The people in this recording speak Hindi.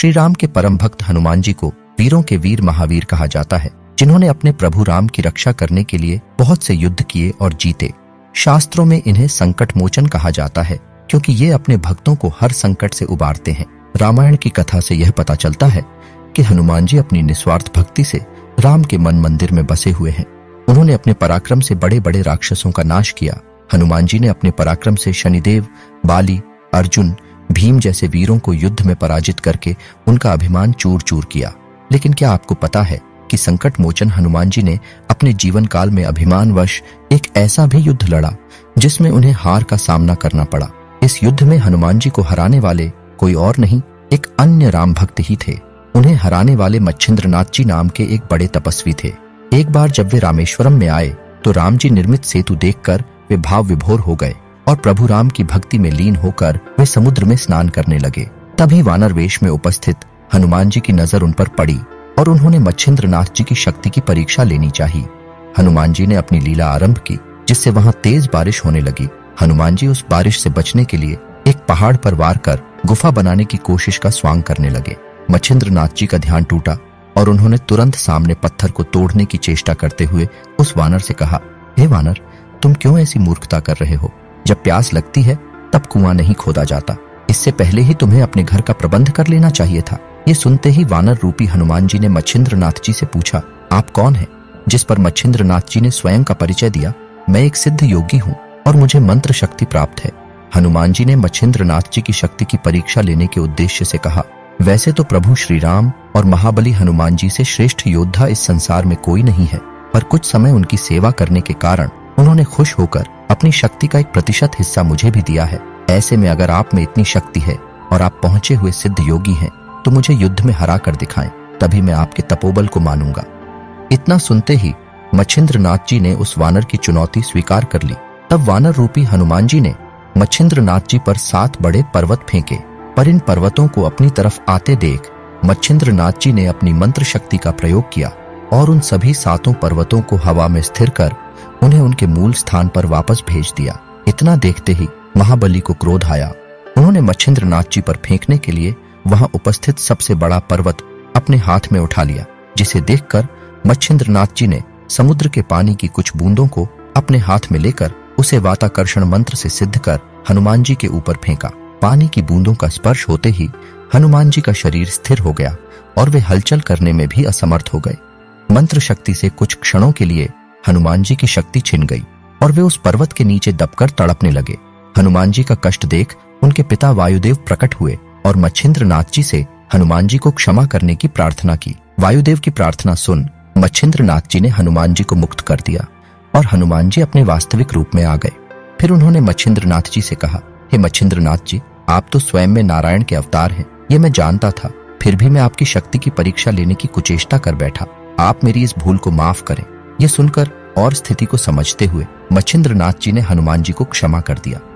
श्री राम के परम भक्त हनुमान जी को वीरों के वीर महावीर कहा जाता है, जिन्होंने अपने प्रभु राम की रक्षा करने के लिए बहुत से युद्ध किए और जीते। शास्त्रों में इन्हें संकट मोचन कहा जाता है, क्योंकि ये अपने भक्तों को हर संकट से उबारते हैं। रामायण की कथा से यह पता चलता है कि हनुमान जी अपनी निस्वार्थ भक्ति से राम के मन मंदिर में बसे हुए हैं। उन्होंने अपने पराक्रम से बड़े बड़े राक्षसों का नाश किया। हनुमान जी ने अपने पराक्रम से शनिदेव, बाली, अर्जुन, भीम जैसे वीरों को युद्ध में पराजित करके उनका अभिमान चूर चूर किया। लेकिन क्या आपको पता है कि संकट मोचन हनुमान जी ने अपने जीवन काल में अभिमानवश एक ऐसा भी युद्ध लड़ा जिसमें उन्हें हार का सामना करना पड़ा। इस युद्ध में हनुमान जी को हराने वाले कोई और नहीं, एक अन्य राम भक्त ही थे। उन्हें हराने वाले मच्छिंद्रनाथ जी नाम के एक बड़े तपस्वी थे। एक बार जब वे रामेश्वरम में आए तो राम जी निर्मित सेतु देखकर वे भाव विभोर हो गए और प्रभु राम की भक्ति में लीन होकर वे समुद्र में स्नान करने लगे। तभी वानर वेश में उपस्थित हनुमान जी की नजर उन पर पड़ी और उन्होंने मच्छिंद्रनाथ जी की शक्ति की परीक्षा लेनी चाहिए। हनुमान जी ने अपनी लीला आरंभ की, जिससे वहां तेज बारिश होने लगी। हनुमान जी उस बारिश से बचने के लिए एक पहाड़ पर वार कर गुफा बनाने की कोशिश का स्वांग करने लगे। मच्छिंद्रनाथ जी का ध्यान टूटा और उन्होंने तुरंत सामने पत्थर को तोड़ने की चेष्टा करते हुए उस वानर से कहा, हे वानर, तुम क्यों ऐसी मूर्खता कर रहे हो? जब प्यास लगती है तब कुआं नहीं खोदा जाता। इससे पहले ही तुम्हें अपने घर का प्रबंध कर लेना चाहिए था। ये सुनते ही वानर रूपी हनुमान जी ने मच्छिंद्रनाथ जी से पूछा, आप कौन हैं? जिस पर मच्छिंद्रनाथ जी ने स्वयं का परिचय दिया, मैं एक सिद्ध योगी हूँ और मुझे मंत्र शक्ति प्राप्त है। हनुमान जी ने मच्छिंद्रनाथ जी की शक्ति की परीक्षा लेने के उद्देश्य से कहा, वैसे तो प्रभु श्री राम और महाबली हनुमान जी से श्रेष्ठ योद्धा इस संसार में कोई नहीं है, पर कुछ समय उनकी सेवा करने के कारण उन्होंने खुश होकर अपनी शक्ति का एक प्रतिशत हिस्सा मुझे भी दिया है। ऐसे में अगर आप में इतनी शक्ति है और आप पहुंचे हुए सिद्ध योगी हैं, तो मुझे युद्ध में हरा कर दिखाएं, तभी मैं आपके तपोबल को मानूंगा। इतना सुनते ही मच्छिंद्रनाथ जी ने उस वानर की चुनौती स्वीकार कर ली। तब वानर रूपी हनुमान जी ने मच्छिंद्रनाथ जी पर 7 बड़े पर्वत फेंके, पर इन पर्वतों को अपनी तरफ आते देख मच्छिंद्रनाथ जी ने अपनी मंत्र शक्ति का प्रयोग किया और उन सभी 7 पर्वतों को हवा में स्थिर कर उन्हें उनके मूल स्थान पर वापस भेज दिया। इतना देखते ही महाबली को क्रोध आया। उन्होंने मच्छिंद्रनाथ जी पर फेंकने के लिए वहां उपस्थित सबसे बड़ा पर्वत अपने हाथ में उठा लिया, जिसे देखकर मच्छिंद्रनाथ जी ने समुद्र के पानी की कुछ बूंदों को अपने हाथ में लेकर उसे वाताकर्षण मंत्र से सिद्ध कर हनुमान जी के ऊपर फेंका। पानी की बूंदों का स्पर्श होते ही हनुमान जी का शरीर स्थिर हो गया और वे हलचल करने में भी असमर्थ हो गए। मंत्र शक्ति से कुछ क्षणों के लिए हनुमान जी की शक्ति छिन गई और वे उस पर्वत के नीचे दबकर तड़पने लगे। हनुमान जी का कष्ट देख उनके पिता वायुदेव प्रकट हुए और मच्छिंद्रनाथ जी से हनुमान जी को क्षमा करने की प्रार्थना की। वायुदेव की प्रार्थना सुन मच्छिंद्रनाथ जी ने हनुमान जी को मुक्त कर दिया और हनुमान जी अपने वास्तविक रूप में आ गए। फिर उन्होंने मच्छिंद्रनाथ जी से कहा, हे मच्छिंद्रनाथ जी, आप तो स्वयं में नारायण के अवतार हैं, ये मैं जानता था, फिर भी मैं आपकी शक्ति की परीक्षा लेने की कुचेष्टा कर बैठा। आप मेरी इस भूल को माफ करें। ये सुनकर और स्थिति को समझते हुए मच्छिंद्रनाथ जी ने हनुमान जी को क्षमा कर दिया।